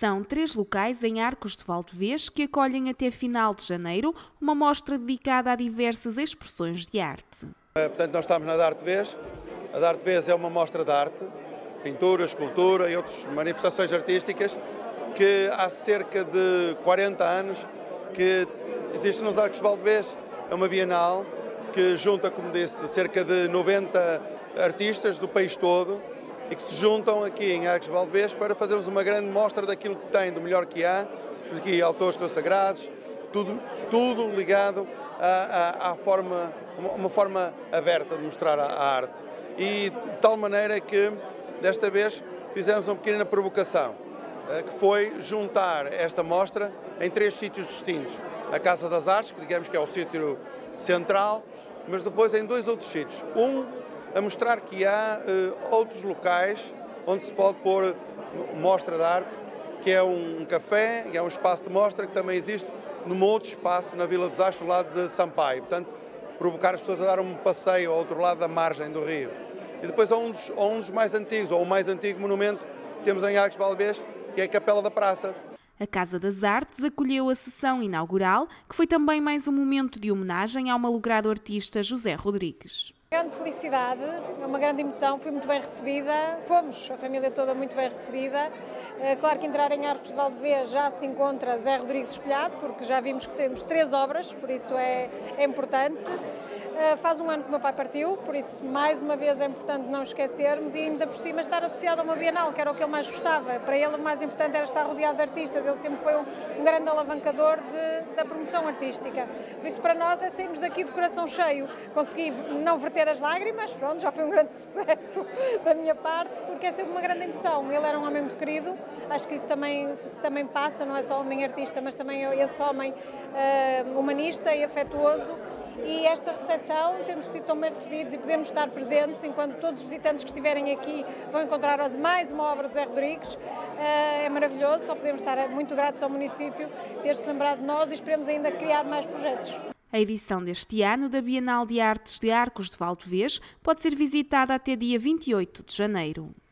São 3 locais em Arcos de Valdevez que acolhem até final de janeiro uma mostra dedicada a diversas expressões de arte. Portanto, nós estamos na D'Artevez. A D'Artevez é uma mostra de arte, pintura, escultura e outras manifestações artísticas que há cerca de 40 anos que existe nos Arcos de Valdevez. É uma bienal que junta, como disse, cerca de 90 artistas do país todo e que se juntam aqui em Arcos de Valdevez para fazermos uma grande mostra daquilo que tem, do melhor que há. Temos aqui autores consagrados, tudo ligado à forma, uma forma aberta de mostrar a arte. E de tal maneira que, desta vez, fizemos uma pequena provocação, que foi juntar esta mostra em 3 sítios distintos. A Casa das Artes, que digamos que é o sítio central, mas depois em 2 outros sítios. A mostrar que há outros locais onde se pode pôr mostra de arte, que é um café, e é um espaço de mostra que também existe num outro espaço na Vila dos Arcos, do lado de Sampaio. Portanto, provocar as pessoas a dar um passeio ao outro lado da margem do rio. E depois a um dos mais antigos, ou o mais antigo monumento que temos em Arcos de Valdevez, que é a Capela da Praça. A Casa das Artes acolheu a sessão inaugural, que foi também mais um momento de homenagem ao malogrado artista José Rodrigues. Grande felicidade, é uma grande emoção, fui muito bem recebida, fomos, a família toda muito bem recebida. Claro que entrar em Arcos de Valdevez já se encontra Zé Rodrigues espelhado, porque já vimos que temos 3 obras, por isso é importante. Faz um ano que o meu pai partiu, por isso mais uma vez é importante não esquecermos e ainda por cima estar associado a uma Bienal, que era o que ele mais gostava. Para ele o mais importante era estar rodeado de artistas, ele sempre foi um grande alavancador da promoção artística. Por isso para nós é sairmos daqui de coração cheio, consegui não verter as lágrimas, pronto, já foi um grande sucesso da minha parte, porque é sempre uma grande emoção. Ele era um homem muito querido, acho que isso também passa, não é só homem artista, mas também esse homem humanista e afetuoso. E esta recepção, termos sido tão bem recebidos e podermos estar presentes enquanto todos os visitantes que estiverem aqui vão encontrar mais uma obra de Zé Rodrigues, é maravilhoso, só podemos estar muito gratos ao município ter-se lembrado de nós e esperemos ainda criar mais projetos. A edição deste ano da Bienal de Artes de Arcos de Valdevez pode ser visitada até dia 28 de janeiro.